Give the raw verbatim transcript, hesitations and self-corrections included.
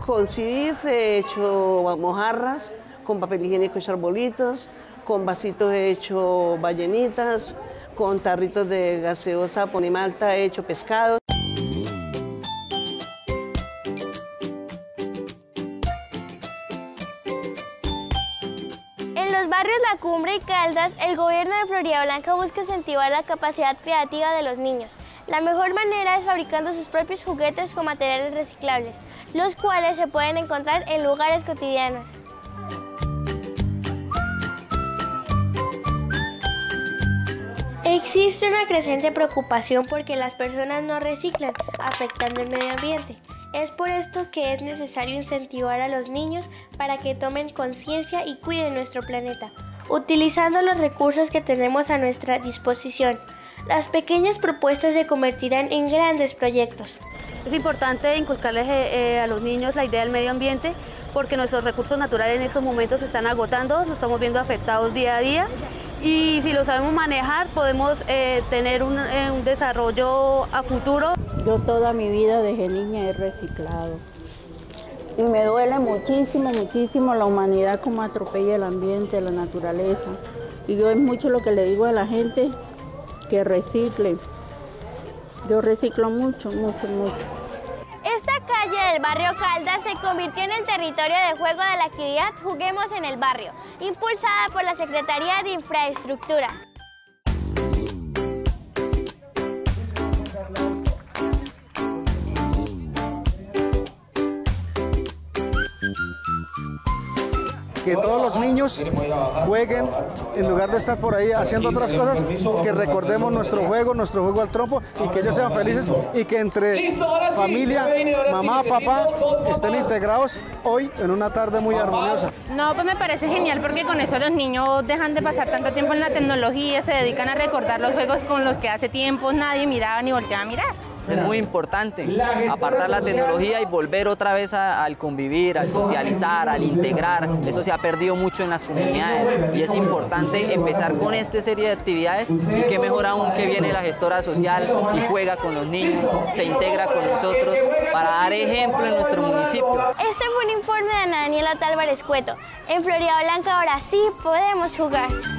Con C Ds he hecho mojarras, con papel higiénico hecho arbolitos, con vasitos he hecho ballenitas, con tarritos de gaseosa Ponimalta he hecho pescado. En los barrios La Cumbre y Caldas, el gobierno de Floridablanca busca incentivar la capacidad creativa de los niños. La mejor manera es fabricando sus propios juguetes con materiales reciclables, los cuales se pueden encontrar en lugares cotidianos. Existe una creciente preocupación porque las personas no reciclan, afectando el medio ambiente. Es por esto que es necesario incentivar a los niños para que tomen conciencia y cuiden nuestro planeta, utilizando los recursos que tenemos a nuestra disposición. Las pequeñas propuestas se convertirán en grandes proyectos. Es importante inculcarles eh, a los niños la idea del medio ambiente porque nuestros recursos naturales en estos momentos se están agotando, nos estamos viendo afectados día a día y si lo sabemos manejar podemos eh, tener un, eh, un desarrollo a futuro. Yo toda mi vida desde niña he reciclado y me duele muchísimo, muchísimo la humanidad como atropella el ambiente, la naturaleza. Y yo es mucho lo que le digo a la gente, que recicle. Yo reciclo mucho, mucho, mucho. Esta calle del barrio Caldas se convirtió en el territorio de juego de la actividad Juguemos en el Barrio, impulsada por la Secretaría de Infraestructura. Que todos los niños jueguen, en lugar de estar por ahí haciendo otras cosas, que recordemos nuestro juego, nuestro juego al trompo y que ellos sean felices y que entre familia, mamá, papá, estén integrados hoy en una tarde muy armoniosa. No, pues me parece genial porque con eso los niños dejan de pasar tanto tiempo en la tecnología, se dedican a recordar los juegos con los que hace tiempo nadie miraba ni volteaba a mirar. Es muy importante apartar la tecnología y volver otra vez a, al convivir, al socializar, al integrar. Eso se ha perdido mucho en las comunidades y es importante empezar con esta serie de actividades y qué mejor aún que viene la gestora social y juega con los niños, se integra con nosotros para dar ejemplo en nuestro municipio. Este fue un informe de Ana Daniela Álvarez Cueto. En Floridablanca ahora sí podemos jugar.